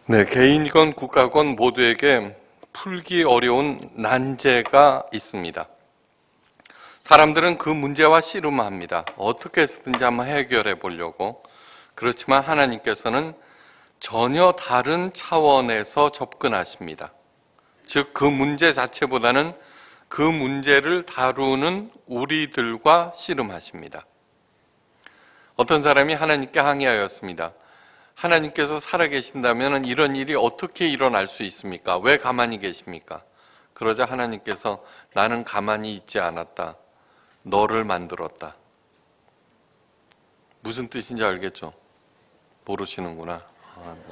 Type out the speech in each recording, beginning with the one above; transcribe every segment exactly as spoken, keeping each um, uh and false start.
네, 개인이건 국가건 모두에게 풀기 어려운 난제가 있습니다. 사람들은 그 문제와 씨름합니다. 어떻게 해서든지 한번 해결해 보려고. 그렇지만 하나님께서는 전혀 다른 차원에서 접근하십니다. 즉, 그 문제 자체보다는 그 문제를 다루는 우리들과 씨름하십니다. 어떤 사람이 하나님께 항의하였습니다. 하나님께서 살아계신다면 이런 일이 어떻게 일어날 수 있습니까? 왜 가만히 계십니까? 그러자 하나님께서 나는 가만히 있지 않았다. 너를 만들었다. 무슨 뜻인지 알겠죠? 모르시는구나. 아, 네.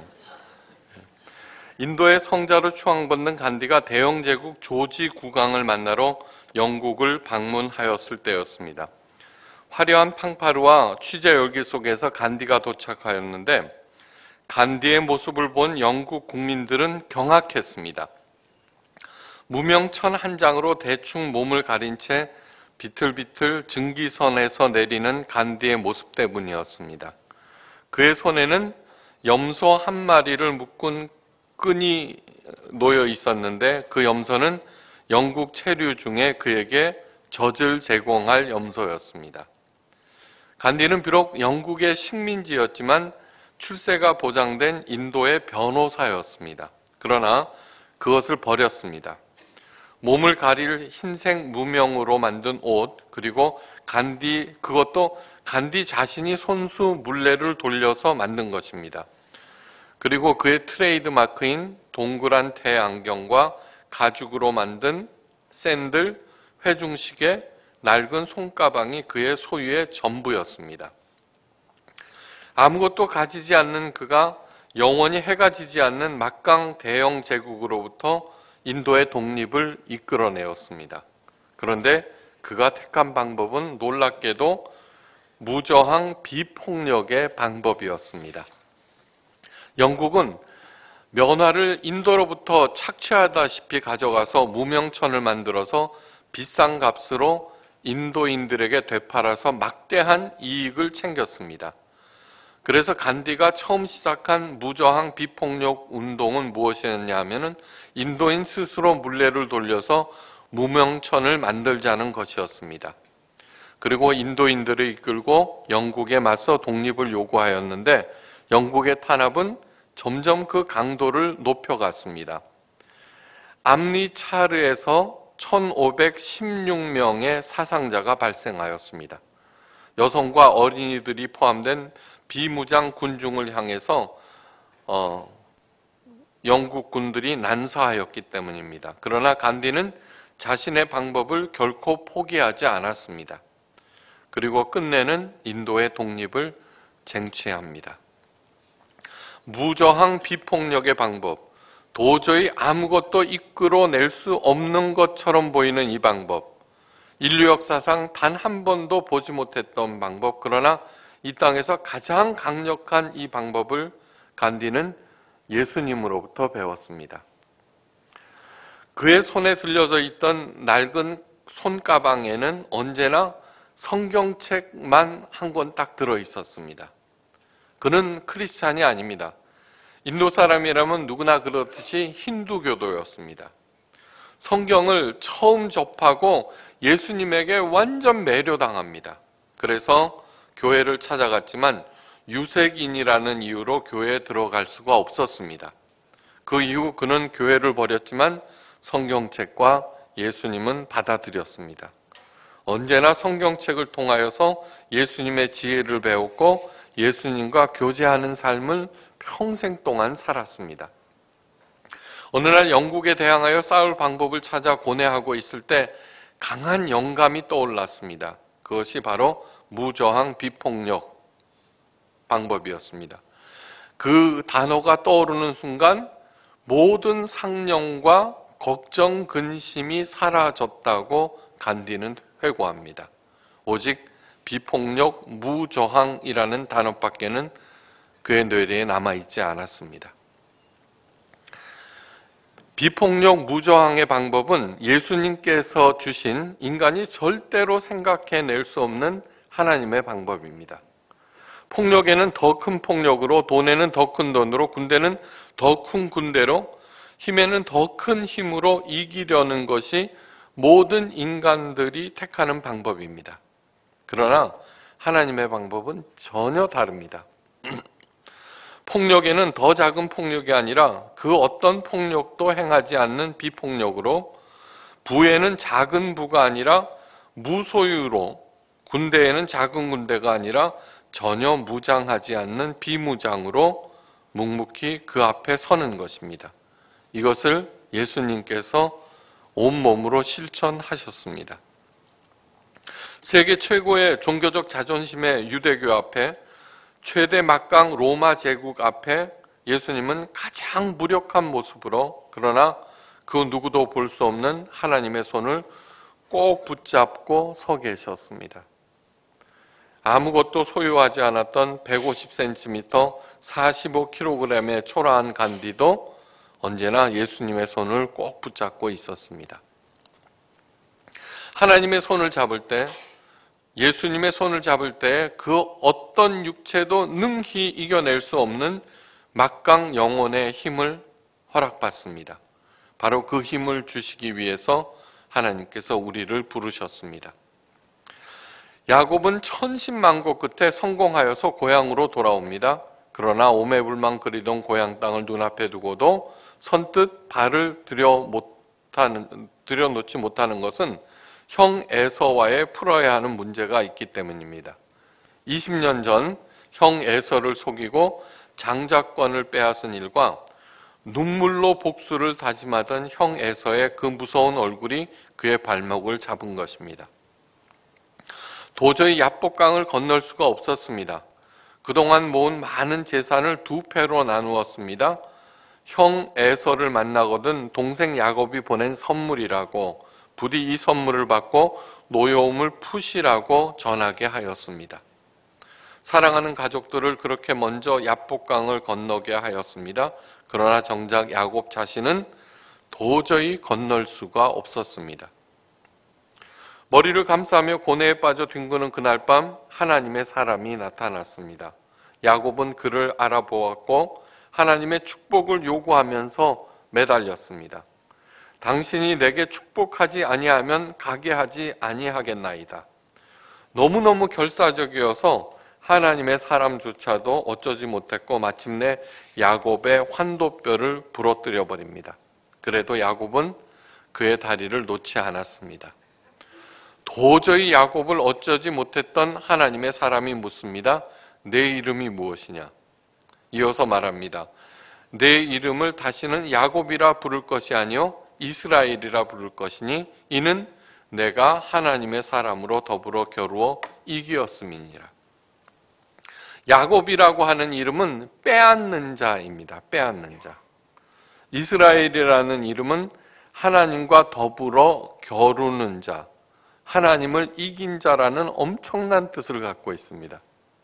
인도의 성자로 추앙받는 간디가 대영 제국 조지 국왕을 만나러 영국을 방문하였을 때였습니다. 화려한 팡파르와 취재 열기 속에서 간디가 도착하였는데 간디의 모습을 본 영국 국민들은 경악했습니다. 무명천 한 장으로 대충 몸을 가린 채 비틀비틀 증기선에서 내리는 간디의 모습 때문이었습니다. 그의 손에는 염소 한 마리를 묶은 끈이 놓여 있었는데 그 염소는 영국 체류 중에 그에게 젖을 제공할 염소였습니다. 간디는 비록 영국의 식민지였지만 출세가 보장된 인도의 변호사였습니다. 그러나 그것을 버렸습니다. 몸을 가릴 흰색 무명으로 만든 옷, 그리고 간디, 그것도 간디 자신이 손수 물레를 돌려서 만든 것입니다. 그리고 그의 트레이드 마크인 동그란 테 안경과 가죽으로 만든 샌들, 회중식의 낡은 손가방이 그의 소유의 전부였습니다. 아무것도 가지지 않는 그가 영원히 해가 지지 않는 막강 대영 제국으로부터 인도의 독립을 이끌어내었습니다. 그런데 그가 택한 방법은 놀랍게도 무저항 비폭력의 방법이었습니다. 영국은 면화를 인도로부터 착취하다시피 가져가서 무명천을 만들어서 비싼 값으로 인도인들에게 되팔아서 막대한 이익을 챙겼습니다. 그래서 간디가 처음 시작한 무저항 비폭력 운동은 무엇이었냐 하면은 인도인 스스로 물레를 돌려서 무명천을 만들자는 것이었습니다. 그리고 인도인들을 이끌고 영국에 맞서 독립을 요구하였는데 영국의 탄압은 점점 그 강도를 높여갔습니다. 암리차르에서 천오백십육 명의 사상자가 발생하였습니다. 여성과 어린이들이 포함된 비무장 군중을 향해서 어, 영국 군들이 난사하였기 때문입니다. 그러나 간디는 자신의 방법을 결코 포기하지 않았습니다. 그리고 끝내는 인도의 독립을 쟁취합니다. 무저항 비폭력의 방법, 도저히 아무것도 이끌어낼 수 없는 것처럼 보이는 이 방법, 인류 역사상 단 한 번도 보지 못했던 방법, 그러나 이 땅에서 가장 강력한 이 방법을 간디는 예수님으로부터 배웠습니다. 그의 손에 들려져 있던 낡은 손가방에는 언제나 성경책만 한 권 딱 들어 있었습니다. 그는 크리스찬이 아닙니다. 인도 사람이라면 누구나 그렇듯이 힌두교도였습니다. 성경을 처음 접하고 예수님에게 완전 매료당합니다. 그래서 교회를 찾아갔지만 유색인이라는 이유로 교회에 들어갈 수가 없었습니다. 그 이후 그는 교회를 버렸지만 성경책과 예수님은 받아들였습니다. 언제나 성경책을 통하여서 예수님의 지혜를 배웠고 예수님과 교제하는 삶을 평생 동안 살았습니다. 어느 날 영국에 대항하여 싸울 방법을 찾아 고뇌하고 있을 때 강한 영감이 떠올랐습니다. 그것이 바로 무저항 비폭력 방법이었습니다. 그 단어가 떠오르는 순간 모든 상념과 걱정, 근심이 사라졌다고 간디는 회고합니다. 오직 비폭력, 무저항이라는 단어밖에는 그의 뇌리에 남아있지 않았습니다. 비폭력, 무저항의 방법은 예수님께서 주신 인간이 절대로 생각해낼 수 없는 하나님의 방법입니다. 폭력에는 더 큰 폭력으로, 돈에는 더 큰 돈으로, 군대는 더 큰 군대로, 힘에는 더 큰 힘으로 이기려는 것이 모든 인간들이 택하는 방법입니다. 그러나 하나님의 방법은 전혀 다릅니다. 폭력에는 더 작은 폭력이 아니라 그 어떤 폭력도 행하지 않는 비폭력으로, 부에는 작은 부가 아니라 무소유로, 군대에는 작은 군대가 아니라 전혀 무장하지 않는 비무장으로 묵묵히 그 앞에 서는 것입니다. 이것을 예수님께서 온몸으로 실천하셨습니다. 세계 최고의 종교적 자존심의 유대교 앞에, 최대 막강 로마 제국 앞에 예수님은 가장 무력한 모습으로, 그러나 그 누구도 볼 수 없는 하나님의 손을 꼭 붙잡고 서 계셨습니다. 아무것도 소유하지 않았던 백오십 센티미터 사십오 킬로그램의 초라한 간디도 언제나 예수님의 손을 꼭 붙잡고 있었습니다. 하나님의 손을 잡을 때, 예수님의 손을 잡을 때 그 어떤 육체도 능히 이겨낼 수 없는 막강 영혼의 힘을 허락받습니다. 바로 그 힘을 주시기 위해서 하나님께서 우리를 부르셨습니다. 야곱은 천신만고 끝에 성공하여서 고향으로 돌아옵니다. 그러나 오매불망 그리던 고향 땅을 눈앞에 두고도 선뜻 발을 들여 못하는, 들여놓지 못하는 것은 형 에서와의 풀어야 하는 문제가 있기 때문입니다. 이십 년 전 형 에서를 속이고 장자권을 빼앗은 일과 눈물로 복수를 다짐하던 형 에서의 그 무서운 얼굴이 그의 발목을 잡은 것입니다. 도저히 야복강을 건널 수가 없었습니다. 그동안 모은 많은 재산을 두 패로 나누었습니다. 형 에서를 만나거든 동생 야곱이 보낸 선물이라고, 부디 이 선물을 받고 노여움을 푸시라고 전하게 하였습니다. 사랑하는 가족들을 그렇게 먼저 야복강을 건너게 하였습니다. 그러나 정작 야곱 자신은 도저히 건널 수가 없었습니다. 머리를 감싸며 고뇌에 빠져 뒹구는 그날 밤 하나님의 사람이 나타났습니다. 야곱은 그를 알아보았고 하나님의 축복을 요구하면서 매달렸습니다. 당신이 내게 축복하지 아니하면 가게 하지 아니하겠나이다. 너무너무 결사적이어서 하나님의 사람조차도 어쩌지 못했고 마침내 야곱의 환도뼈를 부러뜨려 버립니다. 그래도 야곱은 그의 다리를 놓지 않았습니다. 도저히 야곱을 어쩌지 못했던 하나님의 사람이 묻습니다. 내 이름이 무엇이냐? 이어서 말합니다. 내 이름을 다시는 야곱이라 부를 것이 아니요 이스라엘이라 부를 것이니 이는 내가 하나님의 사람으로 더불어 겨루어 이기었음이니라. 야곱이라고 하는 이름은 빼앗는 자입니다. 빼앗는 자. 이스라엘이라는 이름은 하나님과 더불어 겨루는 자, 하나님을 이긴 자라는 엄청난 뜻을 갖고 있습니다.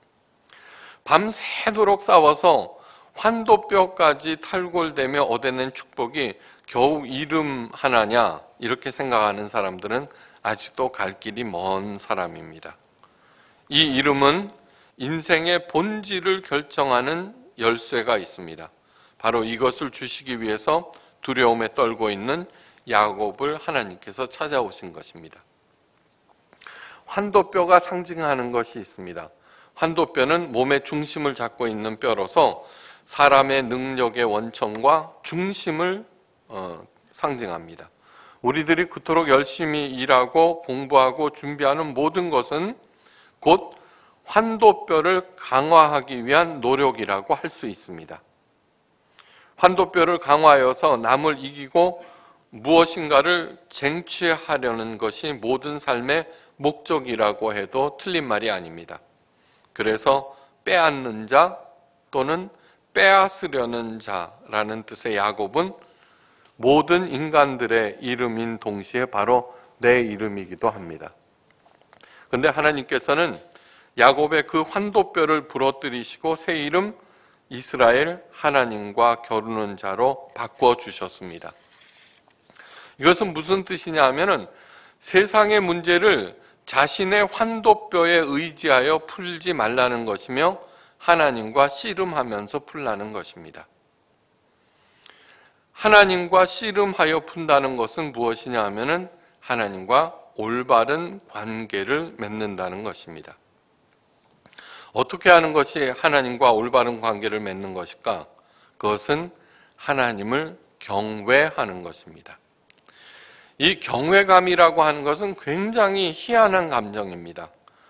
밤새도록 싸워서 환도뼈까지 탈골되며 얻어낸 축복이 겨우 이름 하나냐 이렇게 생각하는 사람들은 아직도 갈 길이 먼 사람입니다. 이 이름은 인생의 본질을 결정하는 열쇠가 있습니다. 바로 이것을 주시기 위해서 두려움에 떨고 있는 야곱을 하나님께서 찾아오신 것입니다. 환도뼈가 상징하는 것이 있습니다. 환도뼈는 몸의 중심을 잡고 있는 뼈로서 사람의 능력의 원천과 중심을 어, 상징합니다. 우리들이 그토록 열심히 일하고 공부하고 준비하는 모든 것은 곧 환도뼈를 강화하기 위한 노력이라고 할 수 있습니다. 환도뼈를 강화하여서 남을 이기고 무엇인가를 쟁취하려는 것이 모든 삶의 목적이라고 해도 틀린 말이 아닙니다. 그래서 빼앗는 자 또는 빼앗으려는 자라는 뜻의 야곱은 모든 인간들의 이름인 동시에 바로 내 이름이기도 합니다. 그런데 하나님께서는 야곱의 그 환도뼈를 부러뜨리시고 새 이름 이스라엘, 하나님과 겨루는 자로 바꿔주셨습니다. 이것은 무슨 뜻이냐 하면은 세상의 문제를 자신의 환도뼈에 의지하여 풀지 말라는 것이며 하나님과 씨름하면서 풀라는 것입니다. 하나님과 씨름하여 푼다는 것은 무엇이냐 하면은 하나님과 올바른 관계를 맺는다는 것입니다. 어떻게 하는 것이 하나님과 올바른 관계를 맺는 것일까? 그것은 하나님을 경외하는 것입니다. 이 경외감이라고 하는 것은 굉장히 희한한 감정입니다.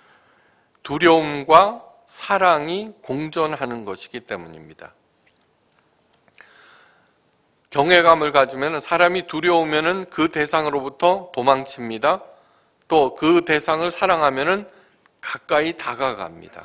두려움과 사랑이 공존하는 것이기 때문입니다. 경외감을 가지면 사람이 두려우면 그 대상으로부터 도망칩니다. 또 그 대상을 사랑하면 가까이 다가갑니다.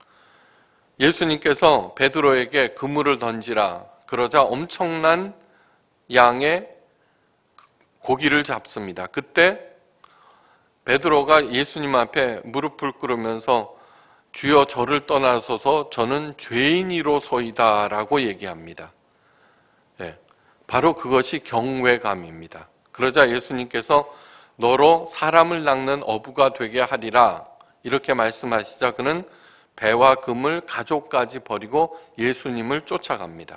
예수님께서 베드로에게 그물을 던지라 그러자 엄청난 양의 고기를 잡습니다. 그때 베드로가 예수님 앞에 무릎을 꿇으면서 주여 저를 떠나소서 저는 죄인이로소이다 라고 얘기합니다. 네, 바로 그것이 경외감입니다. 그러자 예수님께서 너로 사람을 낚는 어부가 되게 하리라 이렇게 말씀하시자 그는 배와 금을 가족까지 버리고 예수님을 쫓아갑니다.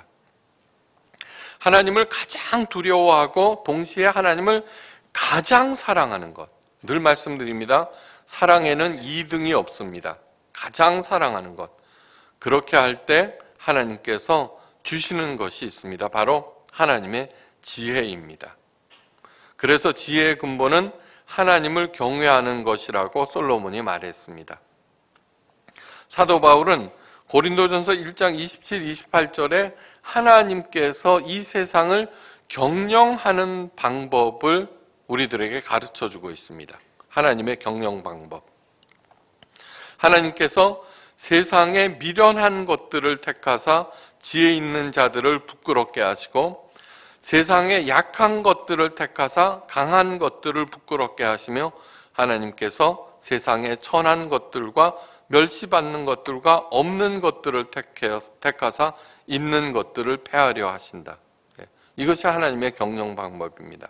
하나님을 가장 두려워하고 동시에 하나님을 가장 사랑하는 것. 늘 말씀드립니다. 사랑에는 이등이 없습니다. 가장 사랑하는 것. 그렇게 할 때 하나님께서 주시는 것이 있습니다. 바로 하나님의 지혜입니다. 그래서 지혜의 근본은 하나님을 경외하는 것이라고 솔로몬이 말했습니다. 사도 바울은 고린도전서 일 장 이십칠, 이십팔 절에 하나님께서 이 세상을 경영하는 방법을 우리들에게 가르쳐주고 있습니다. 하나님의 경영 방법. 하나님께서 세상에 미련한 것들을 택하사 지혜 있는 자들을 부끄럽게 하시고 세상에 약한 것들을 택하사 강한 것들을 부끄럽게 하시며 하나님께서 세상에 천한 것들과 멸시받는 것들과 없는 것들을 택하사 있는 것들을 폐하려 하신다. 이것이 하나님의 경영 방법입니다.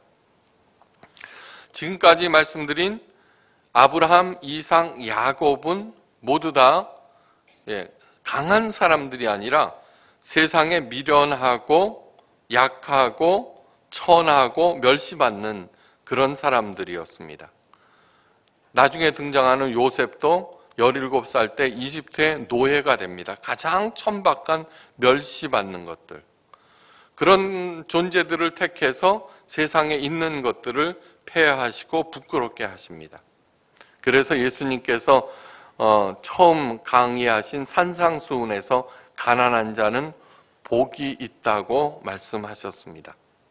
지금까지 말씀드린 아브라함, 이삭, 야곱은 모두 다 강한 사람들이 아니라 세상에 미련하고 약하고 천하고 멸시받는 그런 사람들이었습니다. 나중에 등장하는 요셉도 열일곱 살 때 이집트의 노예가 됩니다. 가장 천박한 멸시받는 것들. 그런 존재들을 택해서 세상에 있는 것들을 폐하시고 부끄럽게 하십니다. 그래서 예수님께서 어, 처음 강의하신 산상수훈에서 가난한 자는 복이 있다고 말씀하셨습니다.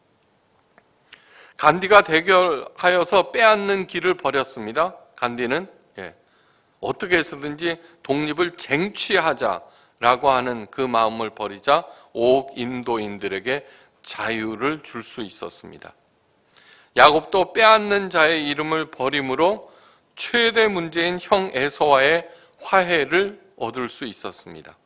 간디가 대결하여서 빼앗는 길을 버렸습니다. 간디는 예, 어떻게 해서든지 독립을 쟁취하자라고 하는 그 마음을 버리자 옥 인도인들에게 자유를 줄 수 있었습니다. 야곱도 빼앗는 자의 이름을 버림으로 최대 문제인 형 에서와의 화해를 얻을 수 있었습니다.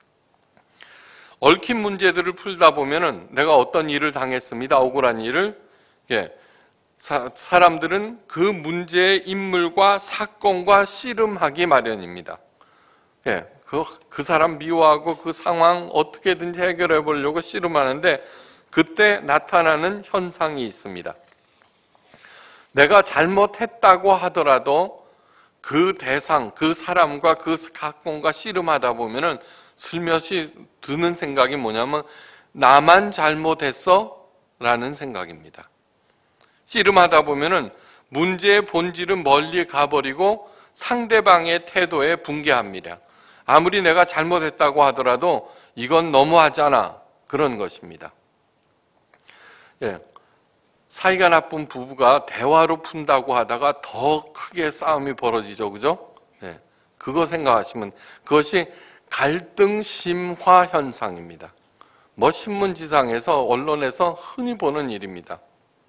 얽힌 문제들을 풀다 보면은 내가 어떤 일을 당했습니다. 억울한 일을. 예. 사, 사람들은 그 문제의 인물과 사건과 씨름하기 마련입니다. 예. 그, 그 사람 미워하고 그 상황 어떻게든지 해결해 보려고 씨름하는데 그때 나타나는 현상이 있습니다. 내가 잘못했다고 하더라도 그 대상, 그 사람과 그 사건과 씨름하다 보면은 슬며시 드는 생각이 뭐냐면 나만 잘못했어? 라는 생각입니다. 씨름하다 보면은 문제의 본질은 멀리 가버리고 상대방의 태도에 붕괴합니다. 아무리 내가 잘못했다고 하더라도 이건 너무하잖아. 그런 것입니다. 예. 사이가 나쁜 부부가 대화로 푼다고 하다가 더 크게 싸움이 벌어지죠. 그죠? 예. 그거 생각하시면 그것이 갈등 심화 현상입니다. 뭐 신문지상에서 언론에서 흔히 보는 일입니다.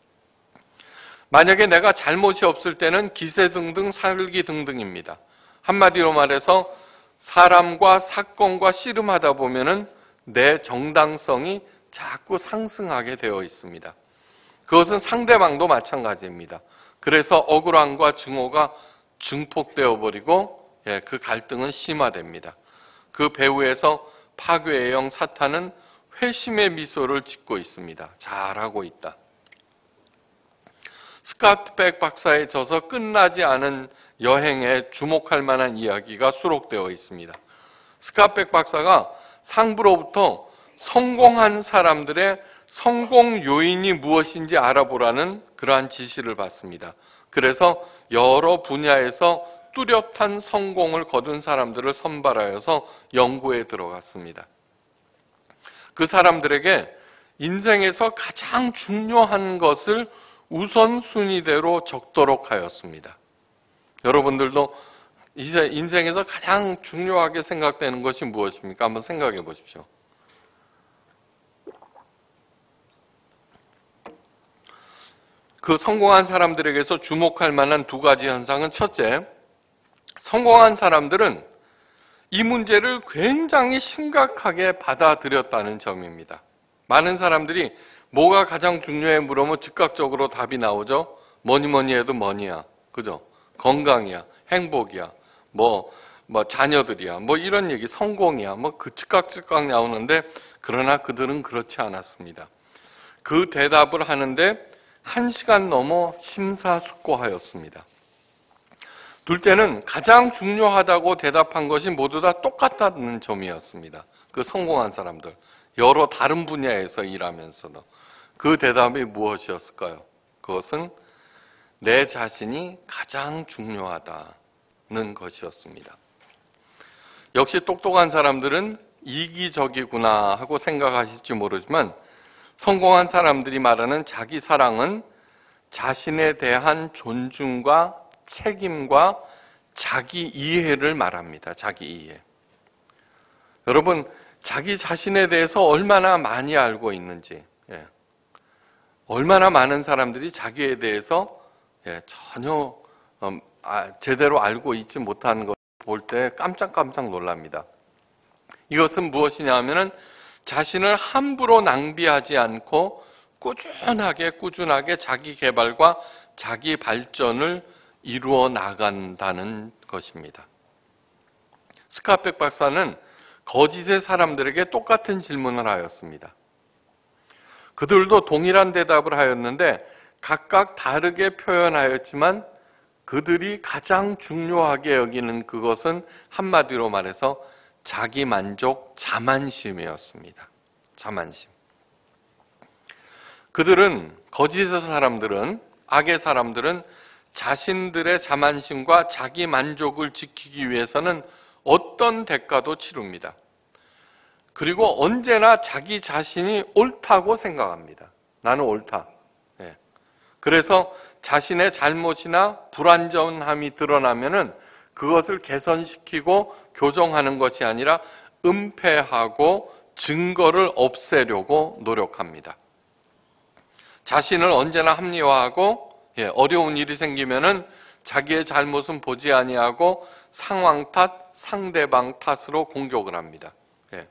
만약에 내가 잘못이 없을 때는 기세등등 살기등등입니다. 한마디로 말해서 사람과 사건과 씨름하다 보면은 내 정당성이 자꾸 상승하게 되어 있습니다. 그것은 상대방도 마찬가지입니다. 그래서 억울함과 증오가 증폭되어 버리고 예, 그 갈등은 심화됩니다. 그 배후에서 파괴의 영 사탄은 회심의 미소를 짓고 있습니다. 잘하고 있다. 스캇 백 박사의 저서 끝나지 않은 여행에 주목할 만한 이야기가 수록되어 있습니다. 스캇 백 박사가 상부로부터 성공한 사람들의 성공 요인이 무엇인지 알아보라는 그러한 지시를 받습니다. 그래서 여러 분야에서 뚜렷한 성공을 거둔 사람들을 선발하여서 연구에 들어갔습니다. 그 사람들에게 인생에서 가장 중요한 것을 우선순위대로 적도록 하였습니다. 여러분들도 이제 인생에서 가장 중요하게 생각되는 것이 무엇입니까? 한번 생각해 보십시오. 그 성공한 사람들에게서 주목할 만한 두 가지 현상은, 첫째, 성공한 사람들은 이 문제를 굉장히 심각하게 받아들였다는 점입니다. 많은 사람들이 뭐가 가장 중요해 물으면 즉각적으로 답이 나오죠. 뭐니 뭐니 해도 뭐니야, 그죠? 건강이야, 행복이야, 뭐, 뭐 자녀들이야, 뭐 이런 얘기, 성공이야, 뭐 그 즉각 즉각 나오는데, 그러나 그들은 그렇지 않았습니다. 그 대답을 하는데 한 시간 넘어 심사숙고하였습니다. 둘째는 가장 중요하다고 대답한 것이 모두 다 똑같다는 점이었습니다. 그 성공한 사람들, 여러 다른 분야에서 일하면서도. 그 대답이 무엇이었을까요? 그것은 내 자신이 가장 중요하다는 것이었습니다. 역시 똑똑한 사람들은 이기적이구나 하고 생각하실지 모르지만, 성공한 사람들이 말하는 자기 사랑은 자신에 대한 존중과 책임과 자기 이해를 말합니다. 자기 이해. 여러분, 자기 자신에 대해서 얼마나 많이 알고 있는지, 예. 얼마나 많은 사람들이 자기에 대해서 예, 전혀 음, 아, 제대로 알고 있지 못하는 것 볼 때 깜짝깜짝 놀랍니다. 이것은 무엇이냐 하면은 자신을 함부로 낭비하지 않고 꾸준하게 꾸준하게 자기 개발과 자기 발전을 이루어 나간다는 것입니다. 스캇 백 박사는 거짓의 사람들에게 똑같은 질문을 하였습니다. 그들도 동일한 대답을 하였는데 각각 다르게 표현하였지만 그들이 가장 중요하게 여기는 그것은 한마디로 말해서 자기 만족, 자만심이었습니다. 자만심. 그들은, 거짓의 사람들은, 악의 사람들은 자신들의 자만심과 자기 만족을 지키기 위해서는 어떤 대가도 치릅니다. 그리고 언제나 자기 자신이 옳다고 생각합니다. 나는 옳다. 네. 그래서 자신의 잘못이나 불완전함이 드러나면은 그것을 개선시키고 교정하는 것이 아니라 은폐하고 증거를 없애려고 노력합니다. 자신을 언제나 합리화하고, 예, 어려운 일이 생기면은 자기의 잘못은 보지 아니하고 상황 탓, 상대방 탓으로 공격을 합니다. 예.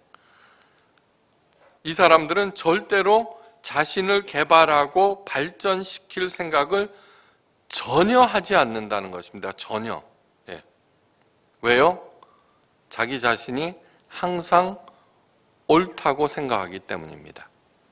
이 사람들은 절대로 자신을 개발하고 발전시킬 생각을 전혀 하지 않는다는 것입니다. 전혀. 예. 왜요? 자기 자신이 항상 옳다고 생각하기 때문입니다.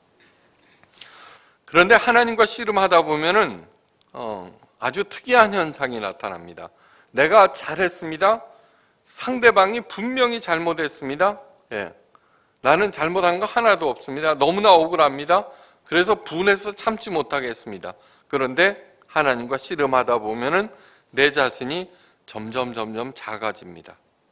그런데 하나님과 씨름하다 보면은 어, 아주 특이한 현상이 나타납니다. 내가 잘했습니다. 상대방이 분명히 잘못했습니다. 예. 나는 잘못한 거 하나도 없습니다. 너무나 억울합니다. 그래서 분해서 참지 못하겠습니다. 그런데 하나님과 씨름하다 보면은 내 자신이 점점 점점 작아집니다.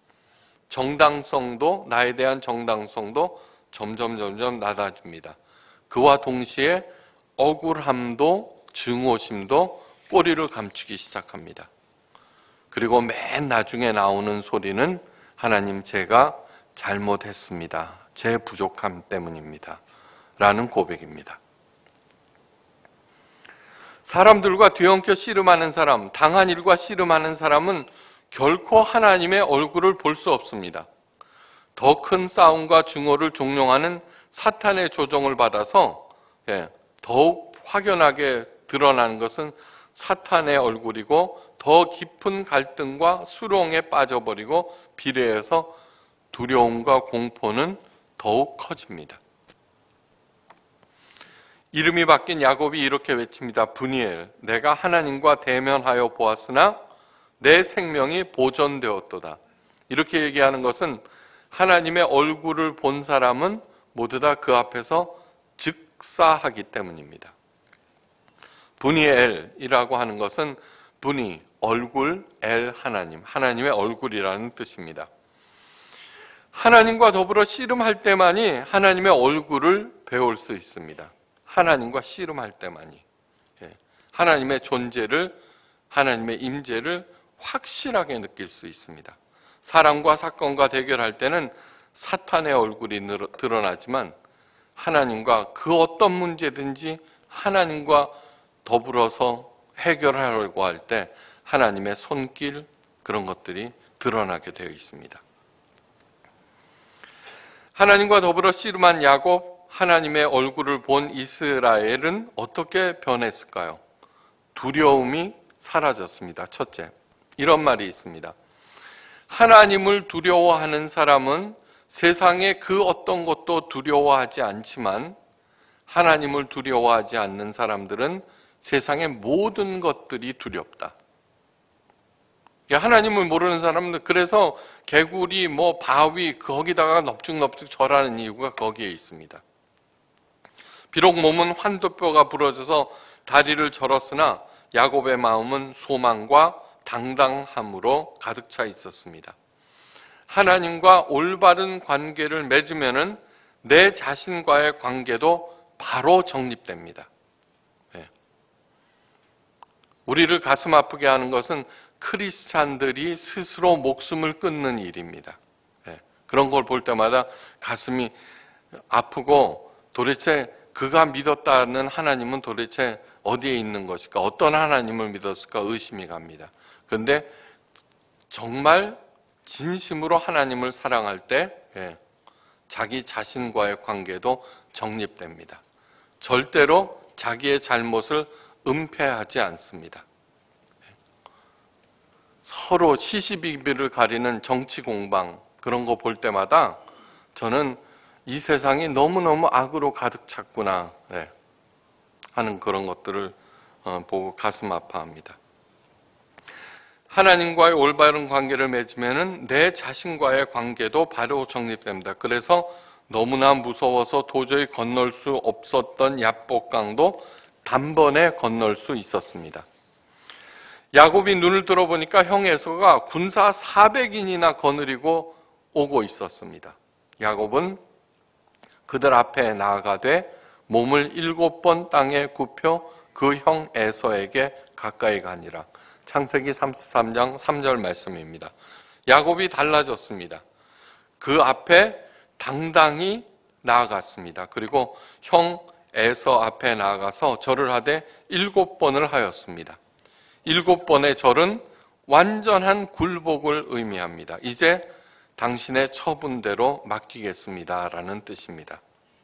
정당성도, 나에 대한 정당성도 점점 점점 낮아집니다. 그와 동시에 억울함도, 증오심도 꼬리를 감추기 시작합니다. 그리고 맨 나중에 나오는 소리는 하나님, 제가 잘못했습니다. 제 부족함 때문입니다. 라는 고백입니다. 사람들과 뒤엉켜 씨름하는 사람, 당한 일과 씨름하는 사람은 결코 하나님의 얼굴을 볼 수 없습니다. 더 큰 싸움과 증오를 종용하는 사탄의 조종을 받아서 예, 더욱 확연하게 드러나는 것은 사탄의 얼굴이고, 더 깊은 갈등과 수렁에 빠져버리고 비례해서 두려움과 공포는 더욱 커집니다. 이름이 바뀐 야곱이 이렇게 외칩니다. 브니엘, 내가 하나님과 대면하여 보았으나 내 생명이 보존되었도다. 이렇게 얘기하는 것은 하나님의 얼굴을 본 사람은 모두 다 그 앞에서 즉사하기 때문입니다. 브니엘이라고 하는 것은 분이, 얼굴, 엘, 하나님, 하나님의 얼굴이라는 뜻입니다. 하나님과 더불어 씨름할 때만이 하나님의 얼굴을 배울 수 있습니다. 하나님과 씨름할 때만이. 하나님의 존재를, 하나님의 임재를 확실하게 느낄 수 있습니다. 사람과 사건과 대결할 때는 사탄의 얼굴이 드러나지만 하나님과 그 어떤 문제든지 하나님과 더불어서 해결하려고 할 때 하나님의 손길, 그런 것들이 드러나게 되어 있습니다. 하나님과 더불어 씨름한 야곱, 하나님의 얼굴을 본 이스라엘은 어떻게 변했을까요? 두려움이 사라졌습니다. 첫째, 이런 말이 있습니다. 하나님을 두려워하는 사람은 세상의 그 어떤 것도 두려워하지 않지만 하나님을 두려워하지 않는 사람들은 세상의 모든 것들이 두렵다. 하나님을 모르는 사람들, 그래서 개구리, 뭐 바위, 거기다가 넙죽넙죽 절하는 이유가 거기에 있습니다. 비록 몸은 환도뼈가 부러져서 다리를 절었으나 야곱의 마음은 소망과 당당함으로 가득 차 있었습니다. 하나님과 올바른 관계를 맺으면은 내 자신과의 관계도 바로 정립됩니다. 네. 우리를 가슴 아프게 하는 것은 크리스찬들이 스스로 목숨을 끊는 일입니다. 네. 그런 걸 볼 때마다 가슴이 아프고 도대체 그가 믿었다는 하나님은 도대체 어디에 있는 것일까? 어떤 하나님을 믿었을까? 의심이 갑니다. 그런데 정말 진심으로 하나님을 사랑할 때 예, 자기 자신과의 관계도 정립됩니다. 절대로 자기의 잘못을 은폐하지 않습니다. 서로 시시비비를 가리는 정치 공방, 그런 거 볼 때마다 저는 이 세상이 너무너무 악으로 가득 찼구나 네, 하는 그런 것들을 보고 가슴 아파합니다. 하나님과의 올바른 관계를 맺으면 내 자신과의 관계도 바로 정립됩니다. 그래서 너무나 무서워서 도저히 건널 수 없었던 야복강도 단번에 건널 수 있었습니다. 야곱이 눈을 들어보니까 형 에서가 군사 사백인이나 거느리고 오고 있었습니다. 야곱은 그들 앞에 나아가되 몸을 일곱 번 땅에 굽혀 그 형 에서에게 가까이 가니라. 창세기 삼십삼 장 삼 절 말씀입니다. 야곱이 달라졌습니다. 그 앞에 당당히 나아갔습니다. 그리고 형 에서 앞에 나아가서 절을 하되 일곱 번을 하였습니다. 일곱 번의 절은 완전한 굴복을 의미합니다. 이제 당신의 처분대로 맡기겠습니다 라는 뜻입니다.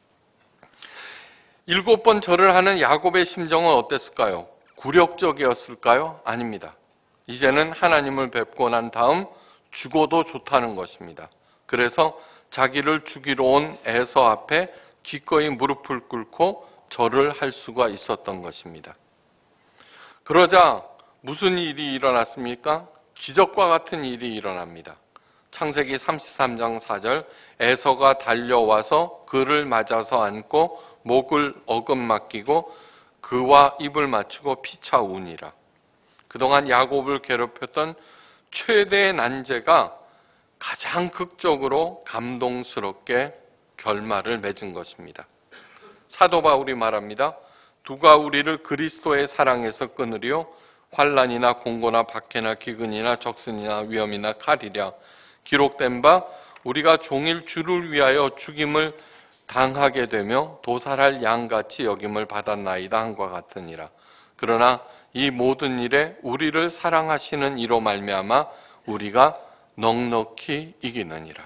일곱 번 절을 하는 야곱의 심정은 어땠을까요? 굴욕적이었을까요? 아닙니다. 이제는 하나님을 뵙고 난 다음 죽어도 좋다는 것입니다. 그래서 자기를 죽이러 온 에서 앞에 기꺼이 무릎을 꿇고 절을 할 수가 있었던 것입니다. 그러자 무슨 일이 일어났습니까? 기적과 같은 일이 일어납니다. 창세기 삼십삼 장 사 절, 에서가 달려와서 그를 맞아서 안고 목을 어금맞기고 그와 입을 맞추고 피차 우니라. 그동안 야곱을 괴롭혔던 최대의 난제가 가장 극적으로 감동스럽게 결말을 맺은 것입니다. 사도 바울이 말합니다. 누가 우리를 그리스도의 사랑에서 끊으리요? 환난이나 공고나 박해나 기근이나 적신이나 위험이나 칼이랴. 기록된 바 우리가 종일 주를 위하여 죽임을 당하게 되며 도살할 양같이 여김을 받았나이다 한과 같으니라. 그러나 이 모든 일에 우리를 사랑하시는 이로 말미암아 우리가 넉넉히 이기느니라.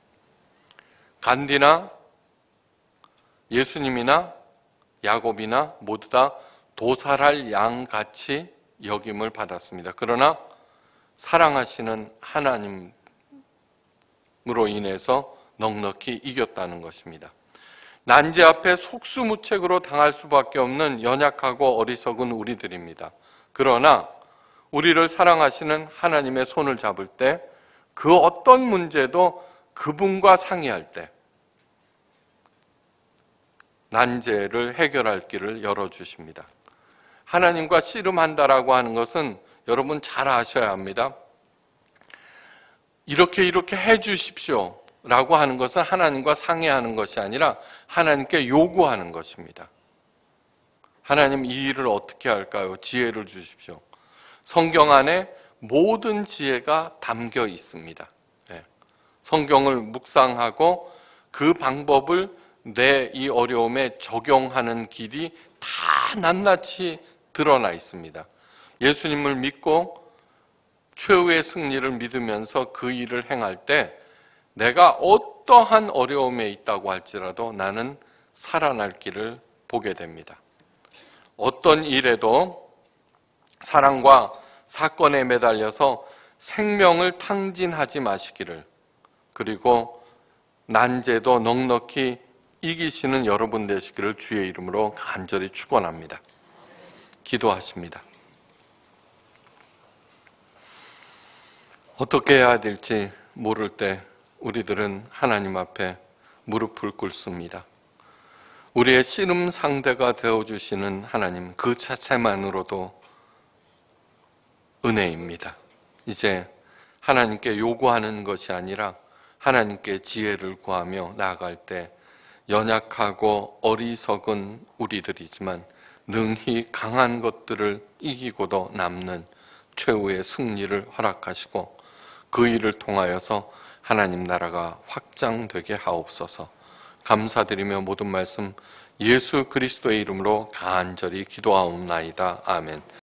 간디나 예수님이나 야곱이나 모두 다 도살할 양같이 여김을 받았습니다. 그러나 사랑하시는 하나님은 인해서 넉넉히 이겼다는 것입니다. 난제 앞에 속수무책으로 당할 수밖에 없는 연약하고 어리석은 우리들입니다. 그러나 우리를 사랑하시는 하나님의 손을 잡을 때 그 어떤 문제도 그분과 상의할 때 난제를 해결할 길을 열어주십니다. 하나님과 씨름한다라고 하는 것은 여러분 잘 아셔야 합니다. 이렇게 이렇게 해 주십시오 라고 하는 것은 하나님과 상의하는 것이 아니라 하나님께 요구하는 것입니다. 하나님, 이 일을 어떻게 할까요? 지혜를 주십시오. 성경 안에 모든 지혜가 담겨 있습니다. 성경을 묵상하고 그 방법을 내 이 어려움에 적용하는 길이 다 낱낱이 드러나 있습니다. 예수님을 믿고 최후의 승리를 믿으면서 그 일을 행할 때 내가 어떠한 어려움에 있다고 할지라도 나는 살아날 길을 보게 됩니다. 어떤 일에도 사랑과 사건에 매달려서 생명을 탕진하지 마시기를, 그리고 난제도 넉넉히 이기시는 여러분 되시기를 주의 이름으로 간절히 축원합니다. 기도하십니다. 어떻게 해야 될지 모를 때 우리들은 하나님 앞에 무릎을 꿇습니다. 우리의 씨름 상대가 되어주시는 하나님, 그 자체만으로도 은혜입니다. 이제 하나님께 요구하는 것이 아니라 하나님께 지혜를 구하며 나아갈 때 연약하고 어리석은 우리들이지만 능히 강한 것들을 이기고도 남는 최후의 승리를 허락하시고 그 일을 통하여서 하나님 나라가 확장되게 하옵소서. 감사드리며 모든 말씀 예수 그리스도의 이름으로 간절히 기도하옵나이다. 아멘.